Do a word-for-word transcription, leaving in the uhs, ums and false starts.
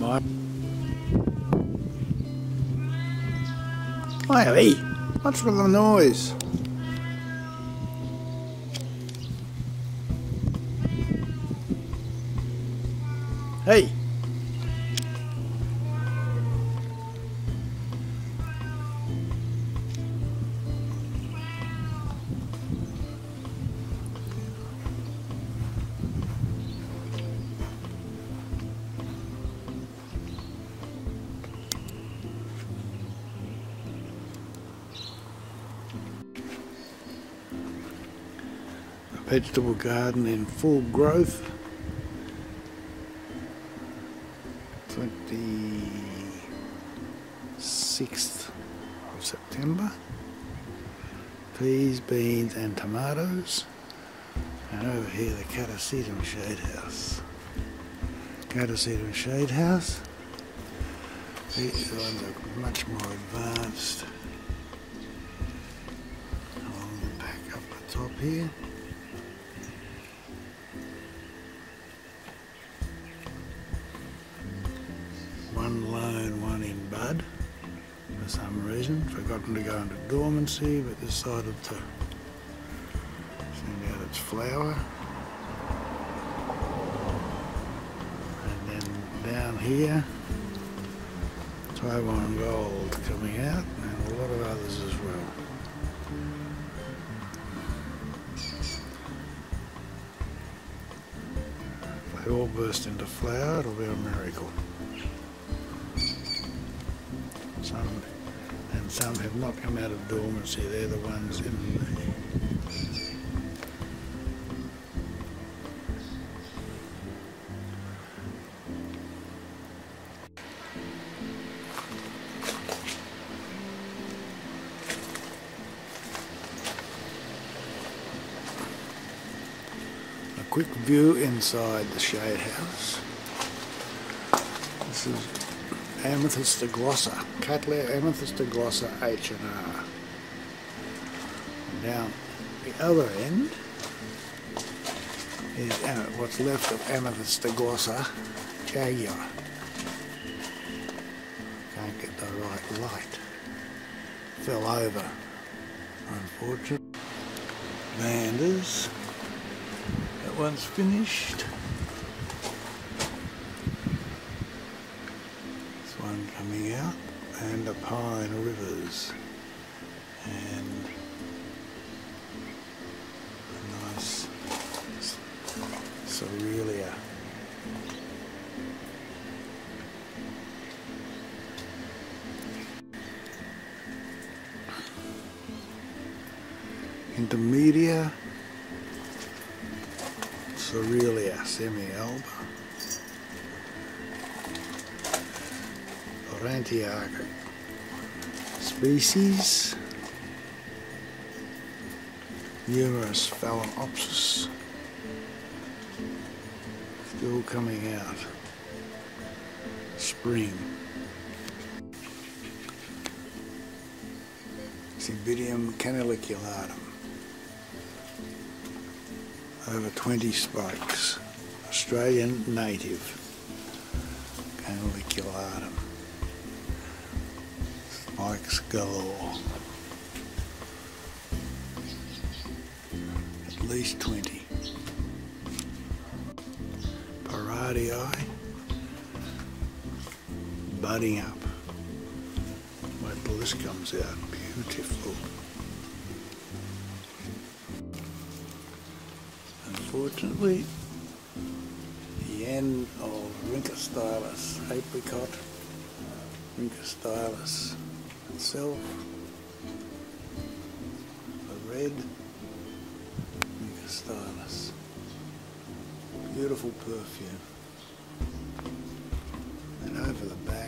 My Hey, what's with the noise? Hey! Vegetable garden in full growth. twenty-sixth of September. Peas, beans and tomatoes. And over here the Catasetum Shade House. Catasetum Shade House. These ones are much more advanced. Along the back up the top here. One lone, one in bud for some reason. Forgotten to go into dormancy, but decided to send out its flower. And then down here, Taiwan Gold coming out, and a lot of others as well. If they all burst into flower, it'll be a miracle. Some, and some have not come out of dormancy. They're the ones in the a quick view inside the shade house. This is Amethyst glossa, Cattleya Amethyst glossa H and R. Down the other end is what's left of Amethyst glossa Jaguar. Can't get the right light. Fell over, unfortunately. Vanders. That one's finished. One coming out, and the Pine Rivers, and a nice Cerealia. Intermedia, Cerealia semi-alba. Rantiaca species, numerous Phalaenopsis still coming out, spring, Cymbidium canaliculatum, over twenty spikes, Australian native canaliculatum. Spikes galore. At least twenty. Paradii budding up. Wait till this comes out. Beautiful. Unfortunately, the end of Rincostylus apricot, Rincostylus itself, the red Rincostylus, beautiful perfume, and over the back